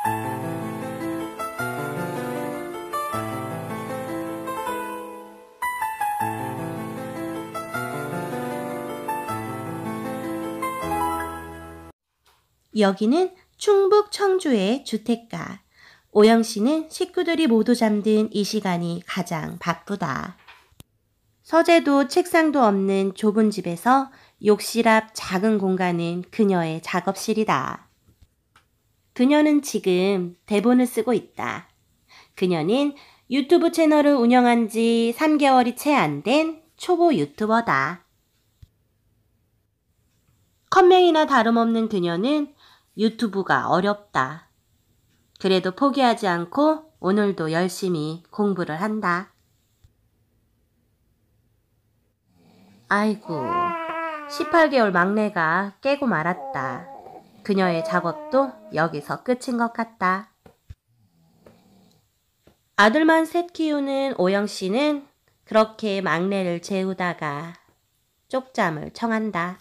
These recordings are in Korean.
여기는 충북 청주의 주택가. 오영씨는 식구들이 모두 잠든 이 시간이 가장 바쁘다. 서재도 책상도 없는 좁은 집에서 욕실 앞 작은 공간은 그녀의 작업실이다. 그녀는 지금 대본을 쓰고 있다. 그녀는 유튜브 채널을 운영한 지 3개월이 채 안 된 초보 유튜버다. 컴맹이나 다름없는 그녀는 유튜브가 어렵다. 그래도 포기하지 않고 오늘도 열심히 공부를 한다. 아이고, 18개월 막내가 깨고 말았다. 그녀의 작업도 여기서 끝인 것 같다. 아들만 셋 키우는 오영씨는 그렇게 막내를 재우다가 쪽잠을 청한다.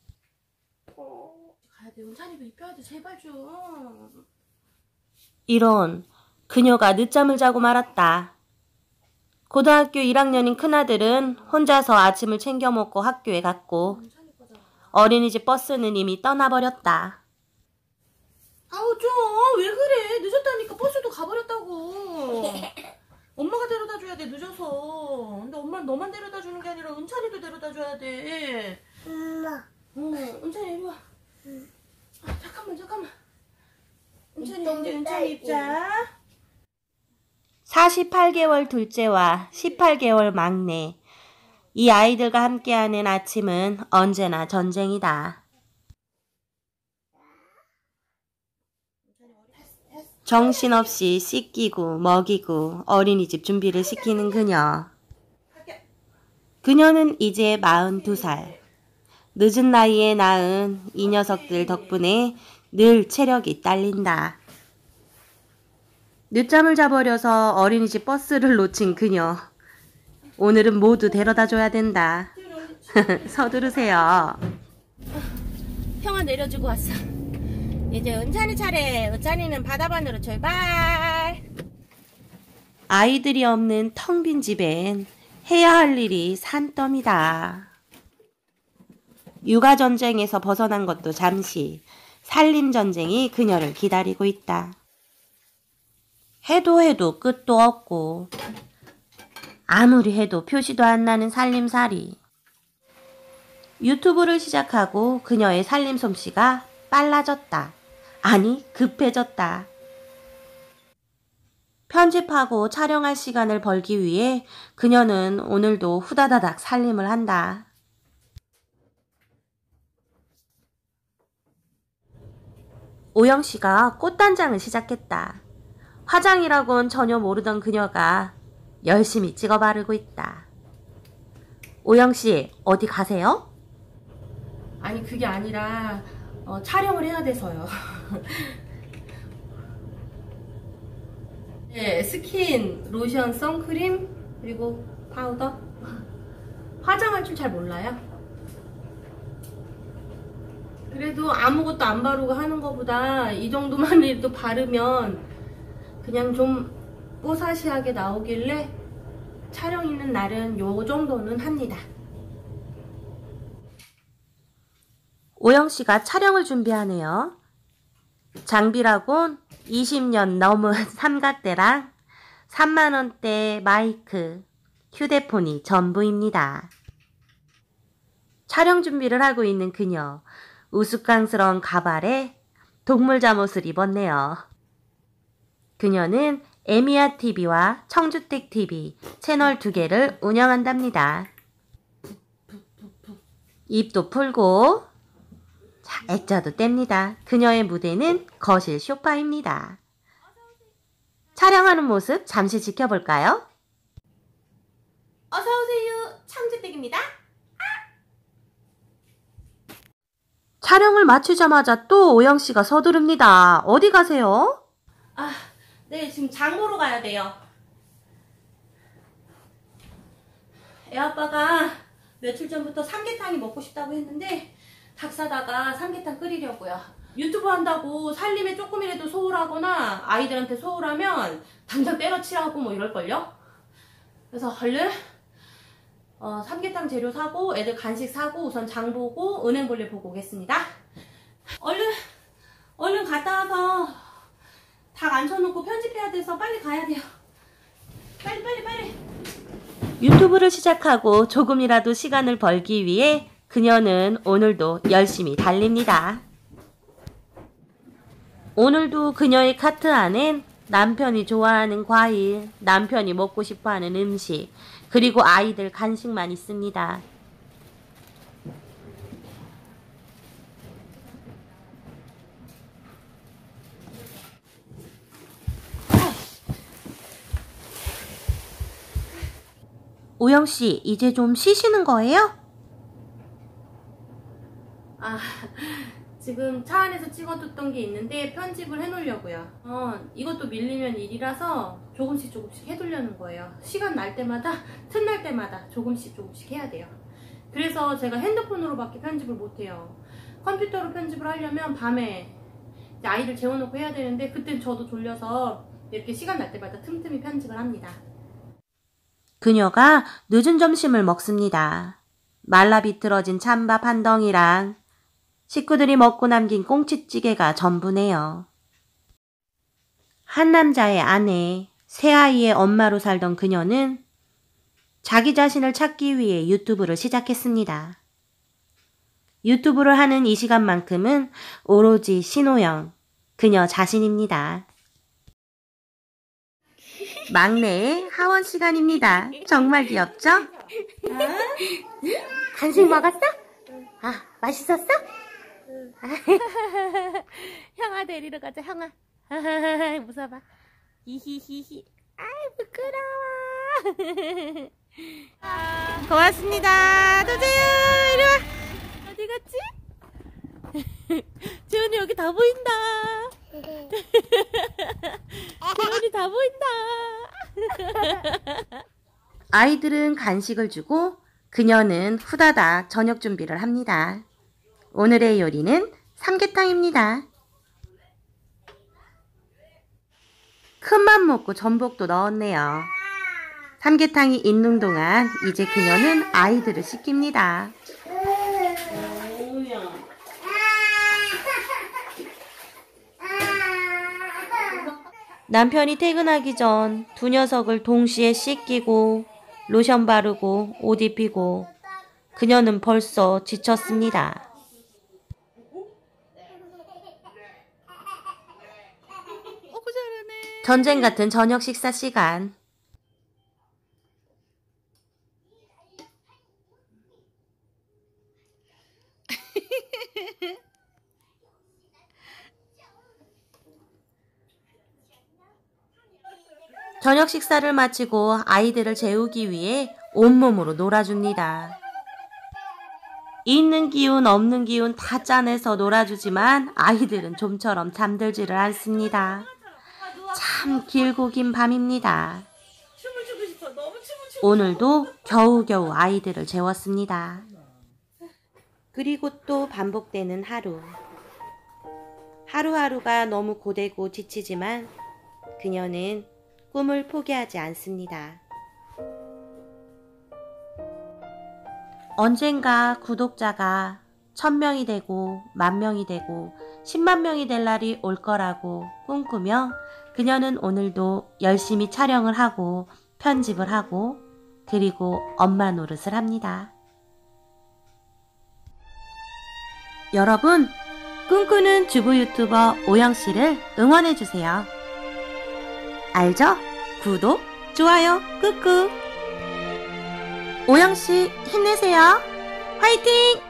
가야돼. 은찬이도 입혀야돼. 제발 좀. 이런, 그녀가 늦잠을 자고 말았다. 고등학교 1학년인 큰아들은 혼자서 아침을 챙겨 먹고 학교에 갔고 어린이집 버스는 이미 떠나버렸다. 아우 좀 왜 그래. 늦었다니까. 버스도 가버렸다고. 엄마가 데려다 줘야 돼. 늦어서. 근데 엄마는 너만 데려다 주는 게 아니라 은찬이도 데려다 줘야 돼. 엄마. 은찬이 이리 와. 아, 잠깐만. 은찬이 이제 은찬이 입자. 48개월 둘째와 18개월 막내. 이 아이들과 함께하는 아침은 언제나 전쟁이다. 정신없이 씻기고 먹이고 어린이집 준비를 시키는 그녀. 그녀는 이제 42살. 늦은 나이에 낳은 이 녀석들 덕분에 늘 체력이 딸린다. 늦잠을 자버려서 어린이집 버스를 놓친 그녀. 오늘은 모두 데려다줘야 된다. 서두르세요. 형아 내려주고 왔어. 이제 은찬이 차례. 은찬이는 바다반으로 출발. 아이들이 없는 텅 빈 집엔 해야 할 일이 산더미다. 육아전쟁에서 벗어난 것도 잠시 살림전쟁이 그녀를 기다리고 있다. 해도 끝도 없고 아무리 해도 표시도 안 나는 살림살이. 유튜브를 시작하고 그녀의 살림 솜씨가 빨라졌다. 아니, 급해졌다. 편집하고 촬영할 시간을 벌기 위해 그녀는 오늘도 후다다닥 살림을 한다. 오영씨가 꽃단장을 시작했다. 화장이라곤 전혀 모르던 그녀가 열심히 찍어 바르고 있다. 오영씨, 어디 가세요? 아니 그게 아니라 촬영을 해야 돼서요. 네, 스킨, 로션, 선크림, 그리고 파우더. 화장할 줄 잘 몰라요. 그래도 아무것도 안 바르고 하는 것보다 이 정도만이라도 바르면 그냥 좀 뽀사시하게 나오길래 촬영 있는 날은 요 정도는 합니다. 오영씨가 촬영을 준비하네요. 장비라곤 20년 넘은 삼각대랑 3만원대 마이크, 휴대폰이 전부입니다. 촬영 준비를 하고 있는 그녀. 우스꽝스러운 가발에 동물 잠옷을 입었네요. 그녀는 에미야TV와 청주택TV 채널 2개를 운영한답니다. 입도 풀고 자, 액자도 뗍니다. 그녀의 무대는 거실 소파입니다. 촬영하는 모습 잠시 지켜볼까요? 어서오세요. 청주택입니다. 촬영을 마치자마자 또 오영씨가 서두릅니다. 어디 가세요? 네, 지금 장 보러 가야 돼요. 애아빠가 며칠 전부터 삼계탕이 먹고 싶다고 했는데 닭 사다가 삼계탕 끓이려고요. 유튜브 한다고 살림에 조금이라도 소홀하거나 아이들한테 소홀하면 당장 때려치라고 뭐 이럴걸요? 그래서 얼른 삼계탕 재료 사고 애들 간식 사고 우선 장 보고 은행 볼일 보고 오겠습니다. 얼른 갔다 와서 닭 앉혀놓고 편집해야 돼서 빨리 가야 돼요. 빨리. 유튜브를 시작하고 조금이라도 시간을 벌기 위해 그녀는 오늘도 열심히 달립니다. 오늘도 그녀의 카트 안엔 남편이 좋아하는 과일, 남편이 먹고 싶어하는 음식, 그리고 아이들 간식만 있습니다. 오영씨, 이제 좀 쉬시는 거예요? 지금 차 안에서 찍어뒀던 게 있는데 편집을 해놓으려고요. 이것도 밀리면 일이라서 조금씩 해두려는 거예요. 시간 날 때마다, 틈날 때마다 조금씩 해야 돼요. 그래서 제가 핸드폰으로밖에 편집을 못해요. 컴퓨터로 편집을 하려면 밤에 아이를 재워놓고 해야 되는데 그땐 저도 졸려서 이렇게 시간 날 때마다 틈틈이 편집을 합니다. 그녀가 늦은 점심을 먹습니다. 말라 비틀어진 찬밥 한 덩이랑 식구들이 먹고 남긴 꽁치찌개가 전부네요. 한 남자의 아내, 세 아이의 엄마로 살던 그녀는 자기 자신을 찾기 위해 유튜브를 시작했습니다. 유튜브를 하는 이 시간만큼은 오로지 신호영, 그녀 자신입니다. 막내의 하원 시간입니다. 정말 귀엽죠? 간식 먹었어? 맛있었어? 형아 데리러 가자, 형아. 웃어봐. 히히히히. 부끄러워. 고맙습니다. 도재유, 이리 와. 어디 갔지? 재훈이 여기 다 보인다. 재훈이 다 보인다. 아이들은 간식을 주고 그녀는 후다닥 저녁 준비를 합니다. 오늘의 요리는 삼계탕입니다. 큰맘 먹고 전복도 넣었네요. 삼계탕이 있는 동안 이제 그녀는 아이들을 씻깁니다. 남편이 퇴근하기 전 두 녀석을 동시에 씻기고 로션 바르고 옷 입히고 그녀는 벌써 지쳤습니다. 전쟁 같은 저녁 식사 시간. 저녁 식사를 마치고 아이들을 재우기 위해 온몸으로 놀아줍니다. 있는 기운 없는 기운 다 짜내서 놀아주지만 아이들은 좀처럼 잠들지를 않습니다. 참 길고 긴 밤입니다. 오늘도 겨우겨우 아이들을 재웠습니다. 그리고 또 반복되는 하루. 하루하루가 너무 고되고 지치지만 그녀는 꿈을 포기하지 않습니다. 언젠가 구독자가 1000명이 되고 10,000명이 되고 10만 명이 될 날이 올 거라고 꿈꾸며 그녀는 오늘도 열심히 촬영을 하고 편집을 하고 그리고 엄마 노릇을 합니다. 여러분, 꿈꾸는 주부 유튜버 오영씨를 응원해주세요. 알죠? 구독, 좋아요, 꾹꾹. 오영씨 힘내세요. 화이팅!